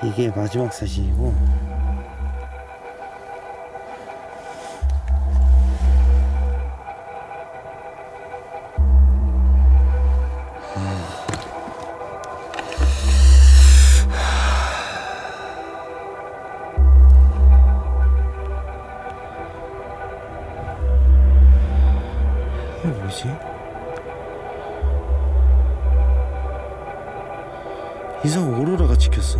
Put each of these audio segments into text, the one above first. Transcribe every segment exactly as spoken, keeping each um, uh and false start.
이게 마지막 사진이고, 이게 뭐지? 이상 오로라가 찍혔어.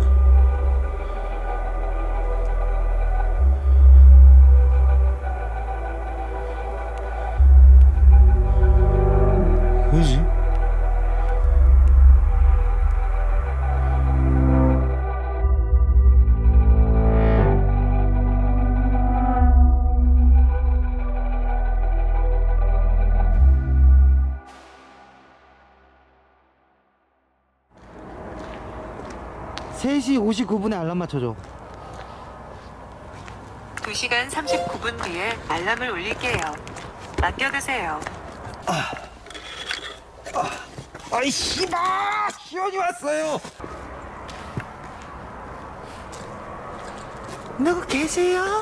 뭐지? 세 시 오십구 분에 알람 맞춰줘. 두 시간 삼십구 분 뒤에 알람을 울릴게요. 맡겨두세요. 아, 아, 아이 씨발! 시원이 왔어요. 누구 계세요?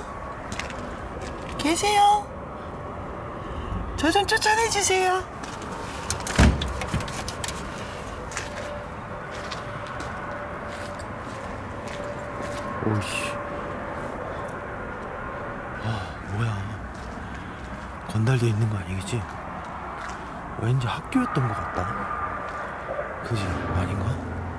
계세요? 저 좀 쫓아내주세요. 오씨. 아, 뭐야. 건달돼 있는 거 아니겠지? 왠지 학교였던 것 같다. 그지? 아닌가?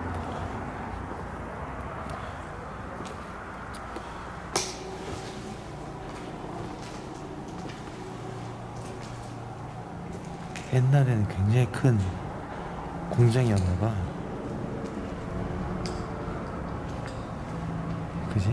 옛날에는 굉장히 큰 공장이었나봐. 그지?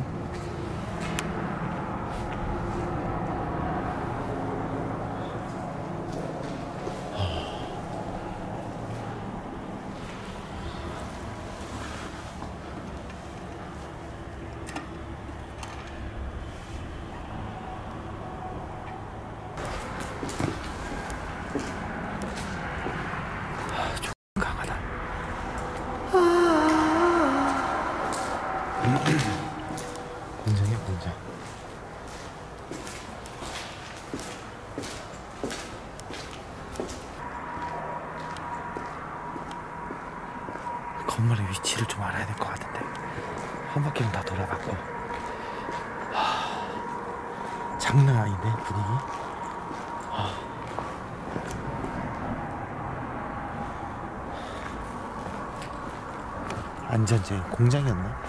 강하다. 공장이야, 공장. 건물의 위치를 좀 알아야 될 것 같은데 한 바퀴는 다 돌아봤고. 하... 장난 아닌데 분위기. 하... 안전제 공장이었나?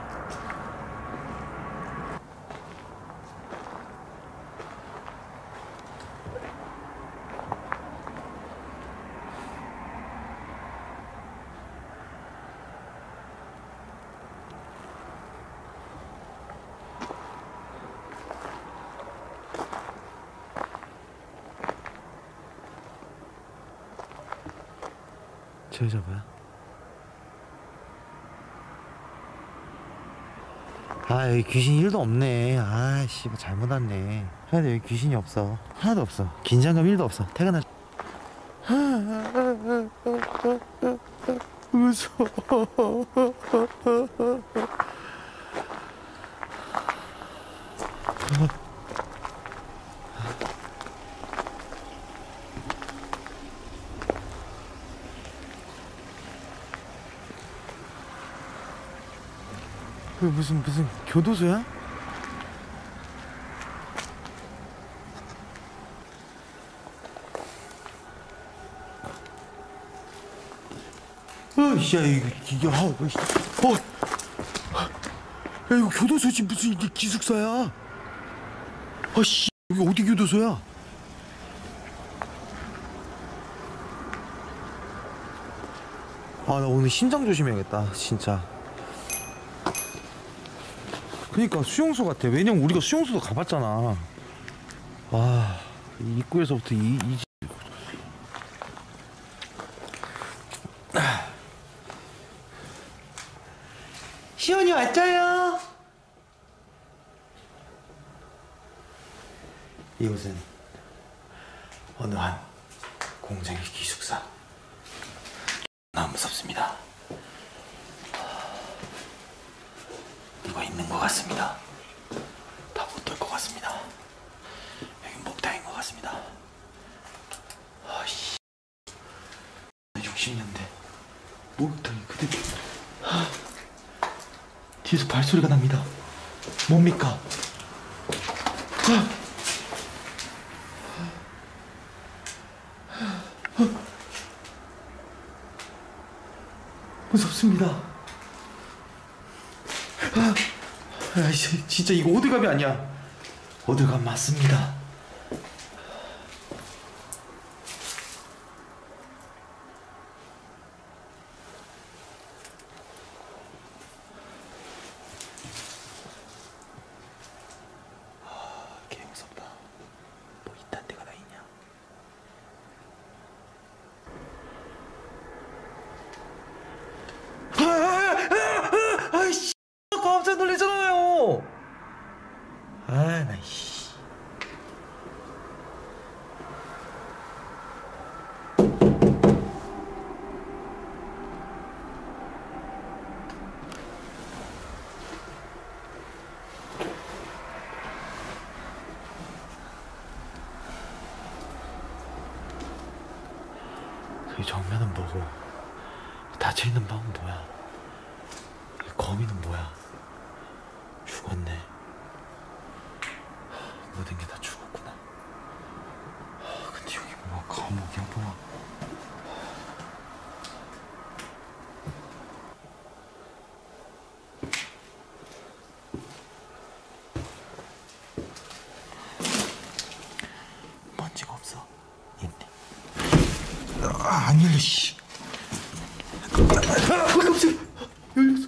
저 여자 뭐야? 아, 여기 귀신 일도 없네. 아씨, 잘못 왔네. 하나도 여기 귀신이 없어. 하나도 없어. 긴장감 일도 없어. 퇴근할. 무서워. 그 무슨 무슨 교도소야? 어이씨, 야 이거 이게 아, 어, 야 이거 교도소지 무슨 이게 기숙사야? 아씨, 여기 어디 교도소야? 아, 나 오늘 신장 조심해야겠다, 진짜. 그니까 수용소 같아. 왜냐면 우리가 수용소도 가봤잖아. 와, 입구에서부터 이, 이 시원이 왔죠요. 이곳은 어느 한 공장의 기숙사. 너무 무섭습니다. 있는 것 같습니다. 다 못 들 것 같습니다. 여기 목탕인 것 같습니다. 아이씨, 육십 년대 목욕탕이 그대로. 하, 뒤에서 발소리가 납니다. 뭡니까? 하, 무섭습니다. 아, 아이씨, 진짜 이거 오들감이 아니야. 오들감 맞습니다. 아, 개 무섭다. 뭐 이딴 데가 다 있냐? 아이씨, 깜짝 놀랐잖아요. 아, 나 씨. 그 정면은 뭐고, 닫혀 있는 방은 뭐야? 거미는 뭐야? 죽었네. 모든 게 다 죽었구나. 근데 여기 뭐야? 감옥이야 뭐야? 먼지가 없어. 있네. 아, 안 열려, 씨. 아, 깜짝이야. 열렸어.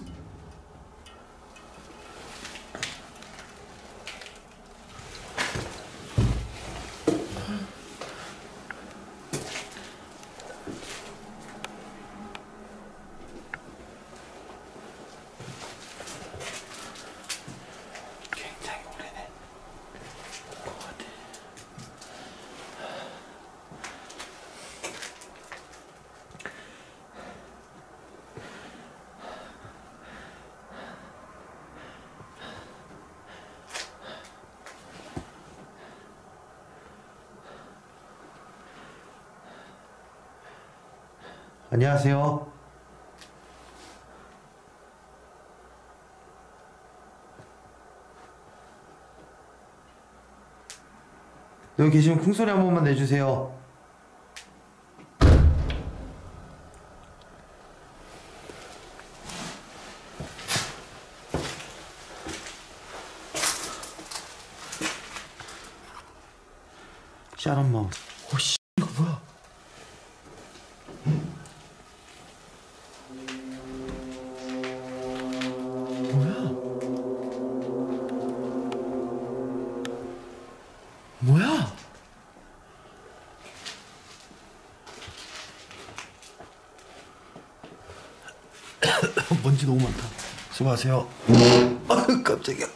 굉장히 오래된 것 같아. 안녕하세요. 여기 계시면 쿵소리 한 번만 내주세요. 샤론 마우. 오, 씨, 이거 뭐야? 뭐야? 먼지 너무 많다. 수고하세요. 아, 깜짝이야.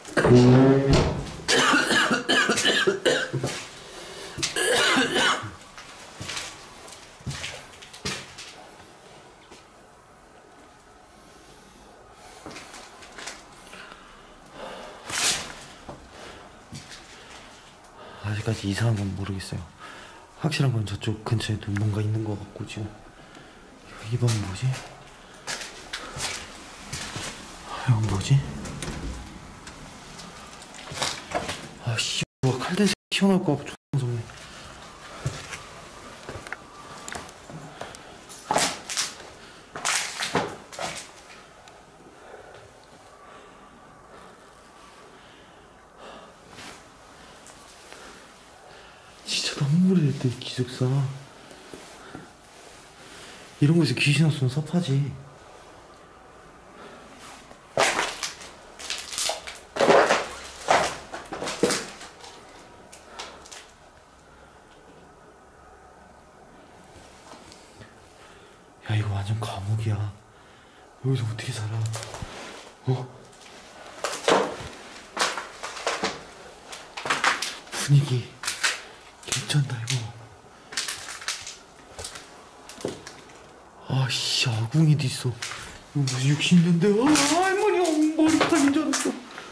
아직까지 이상한 건 모르겠어요. 확실한 건 저쪽 근처에도 뭔가 있는 것 같고 지금. 이번 뭐지? 이건 뭐지? 아, 씨, 뭐 칼댄스 튀어나올 것 같고 존나 무섭네. 진짜 너무 오래됐다, 이 기숙사. 이런 곳에서 귀신 없으면 섭하지. 야, 이거 완전 감옥이야. 여기서 어떻게 살아? 어? 분위기 괜찮다 이거. 아씨, 아궁이도 있어. 이거 무슨 육십 년대. 아, 할머니 머리카락인 줄 알았어.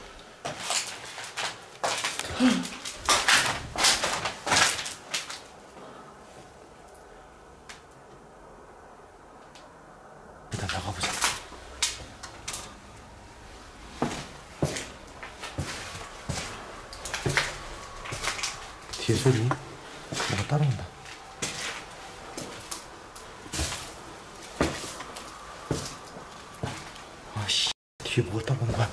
일단 나가보자. 뒤에 소리 뭐가 따라온다. 아씨, 뒤에 뭐가 따라오는 거야.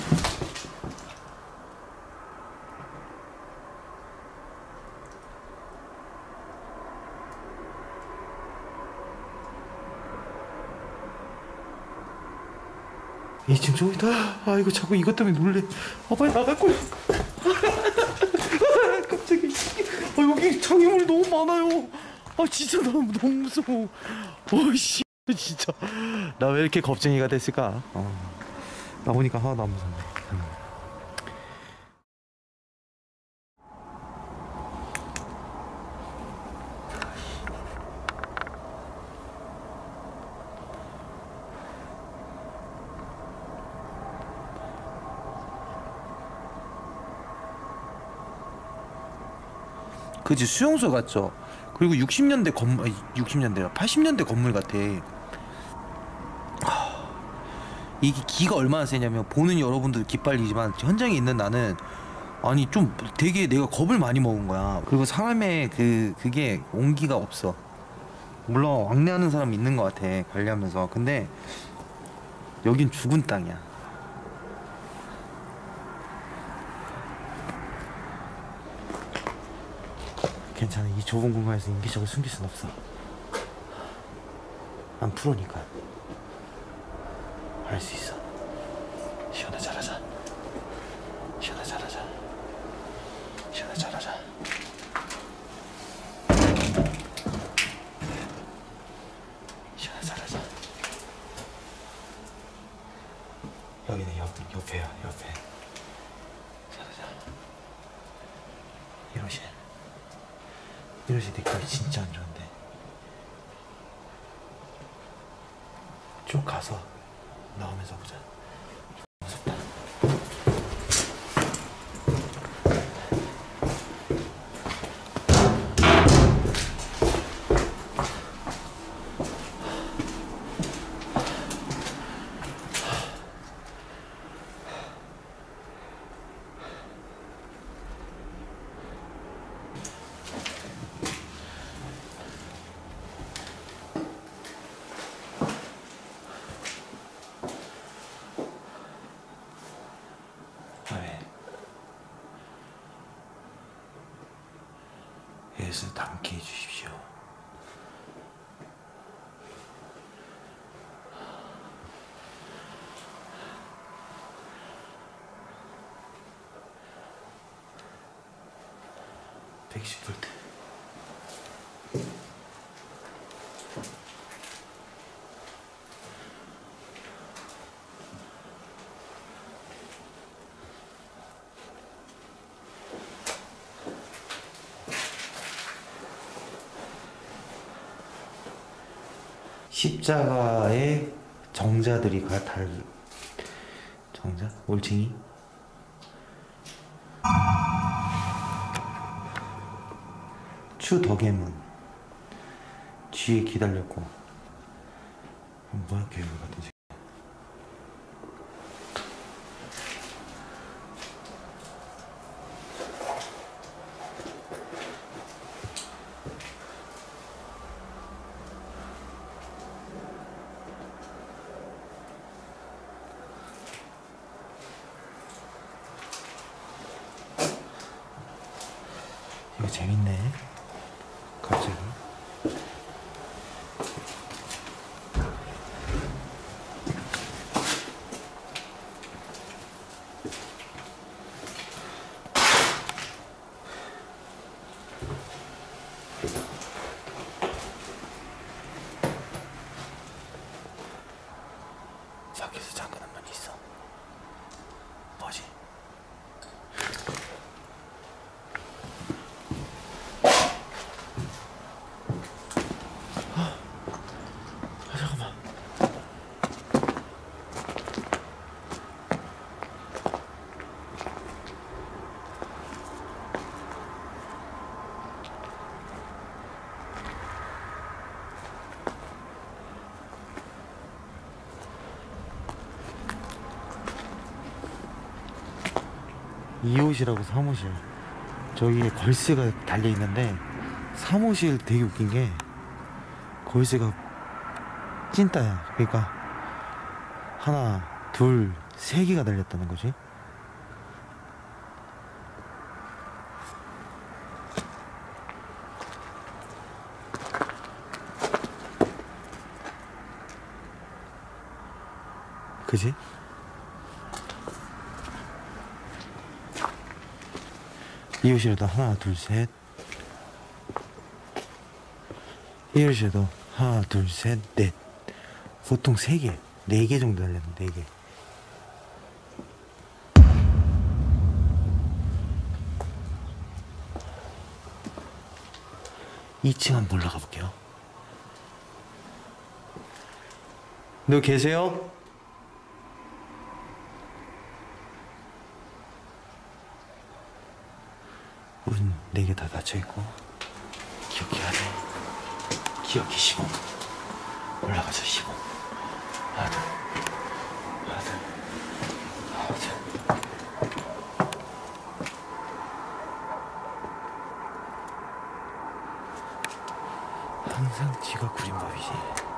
이 지금 저기다. 아 이거 자꾸 이것 때문에 놀래. 아 빨리 나갈 거야. 갑자기. 아 여기 장애물이 너무 많아요. 아 진짜 너무 너무 무서워. 어씨 진짜 나 왜 이렇게 겁쟁이가 됐을까. 어. 나오니까 하나도 안 무섭네. 음. 그지 수용소 같죠. 그리고 육십 년대 건물, 육십 년대라 팔십 년대 건물 같아. 하... 이게 기가 얼마나 세냐면 보는 여러분들 기빨리지만 현장에 있는 나는 아니 좀 되게 내가 겁을 많이 먹은 거야. 그리고 사람의 그 그게 온기가 없어. 물론 왕래하는 사람 있는 것 같아 관리하면서. 근데 여긴 죽은 땅이야. 괜찮아. 이 좁은 공간에서 인기척을 숨길 순 없어. 난 프로니까 할 수 있어. 시원하 잘하자. 시원하 잘하자. 시원하 잘하자. 시원하 잘하자. 여기는 옆, 옆에야 옆에. 잘하자. 이러시 이러시 내 꼴이 진짜 안 좋은데. 쭉 가서 나오면서 보자. 무섭다. 예수 담게 해주십시오. 백십 볼트. 십자가의 정자들이 가 달 정자? 올챙이? 추덕의문 뒤에 기다렸고. 뭐야 개울 같은 새끼. 이거 재밌네. 갑자기. 밖에서 잠그는 문이 있어. 뭐지? 이 호실하고 삼 호실 저기에 걸스가 달려있는데 삼 호실 되게 웃긴 게 걸스가 찐따야. 그러니까 하나 둘 세 개가 달렸다는 거지. 그지? 이 호실에도 하나 둘 셋 이 호실에도 하나 둘 셋 넷 보통 세 개 네 개 정도 달렸는데 네 개. 이 층 한번 올라가 볼게요. 너 계세요? 문 네 개 다 닫혀있고 기억해야 돼. 기억이 십오. 올라가자. 십오. 하나 둘 하나 둘 하나 둘. 항상 뒤가 구린 법이지.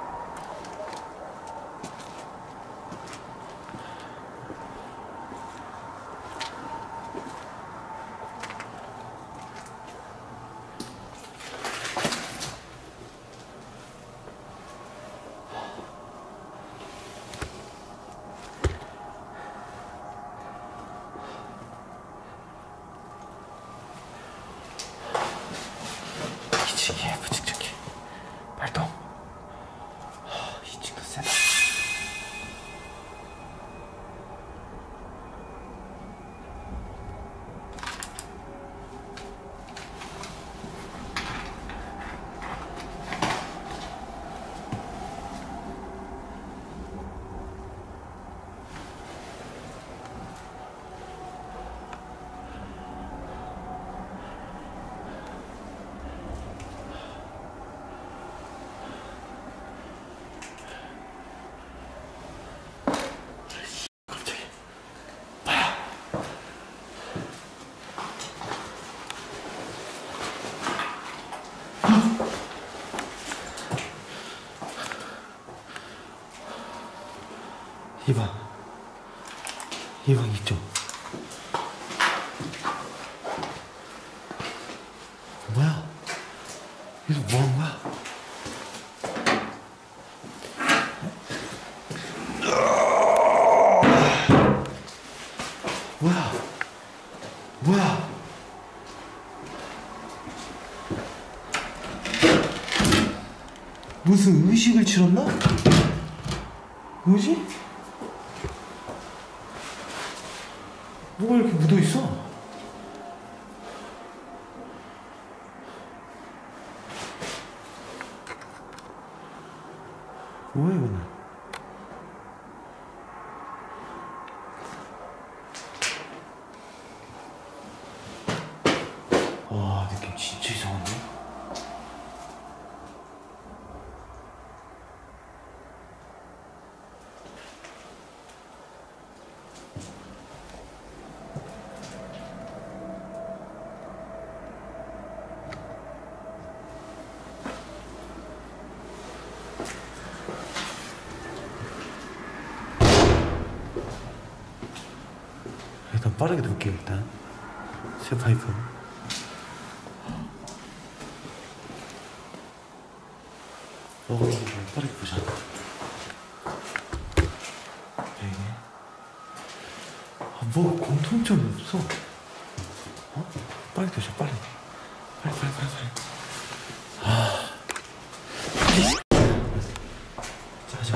기치기에 부직적해. 발동. 이 층도 세다. 이 방, 이 방 이쪽. 뭐야? 여기서 뭐 한 거야? 뭐야? 뭐야? 무슨 의식을 치렀나? 뭐지? 뭐가 이렇게 묻어있어? 뭐야 이거는? 와, 느낌 진짜 이상한데? 일단 빠르게 놓을게요. 일단 새 파이프. 어, 빠르게 보자. 이게 아, 뭐 공통점이 없어. 어? 빨리 도셔. 빨리 빨리 빨리 빨리 빨리. 아, 자자.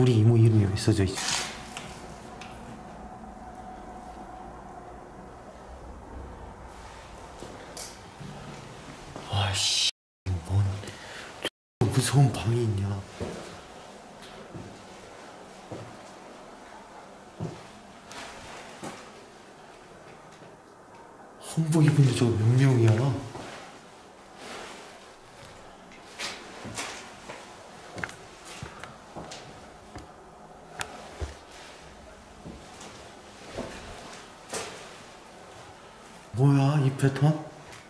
우리 이모 이름이 써져 있지. 아씨, 뭔 무서운 방이 있냐. 한복 입은데 저거 몇 명이야? 뭐야 이 패턴?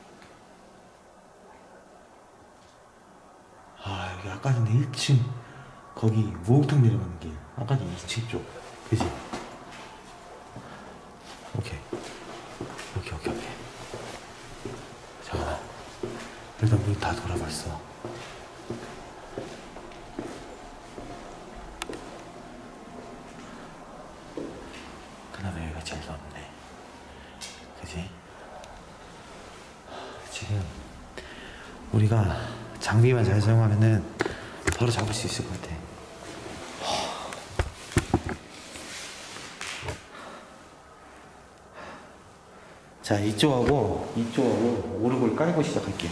아 여기 아까 전에 일 층 거기 목욕탕 내려가는 길, 아까 전에 이 층 쪽 그지? 오케이 오케이 오케이 오케이. 잠깐만, 일단 문 다 돌아봤어. 그나마 여기가 제일 넓네, 그지? 지금 우리가 장비만 잘 사용하면은 바로 잡을 수 있을 것 같아. 자, 이쪽하고 이쪽하고 오르골 깔고 시작할게요.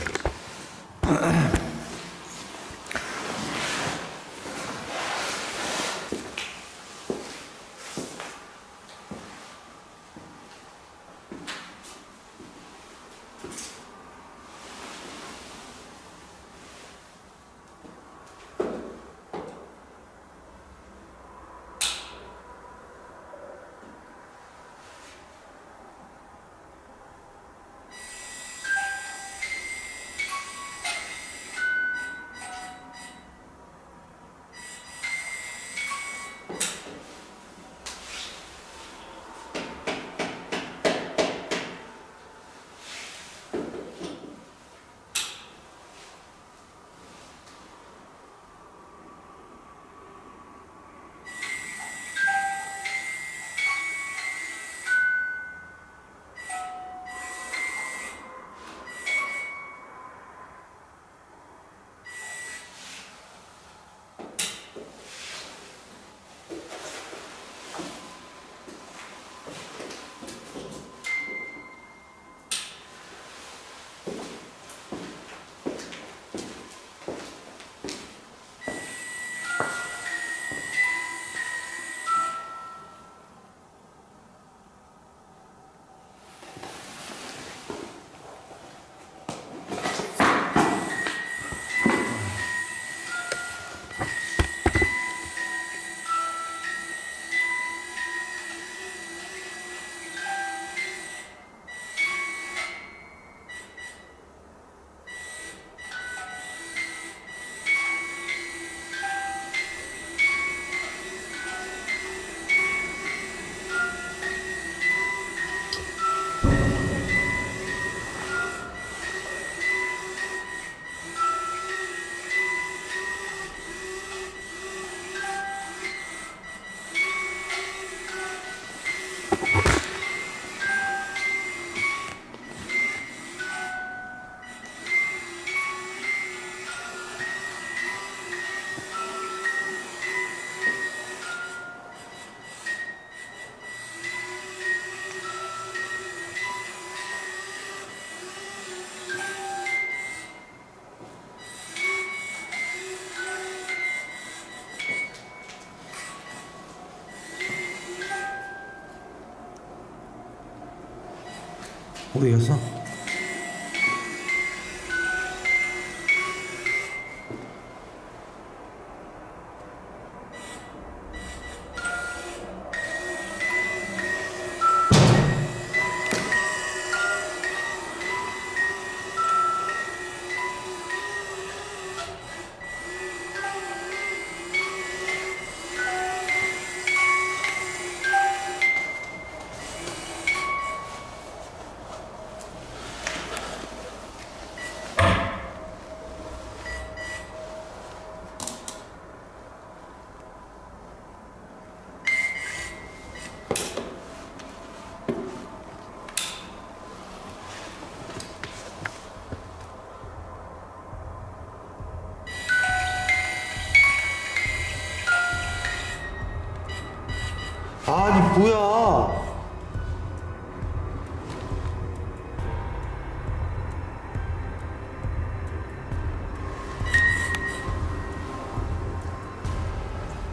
어디 갔어?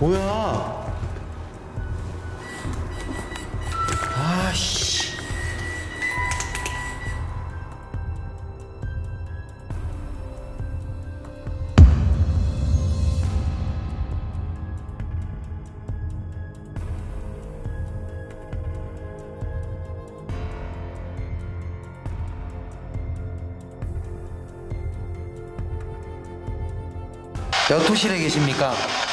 뭐야? 아씨. 몇 호실에 계십니까?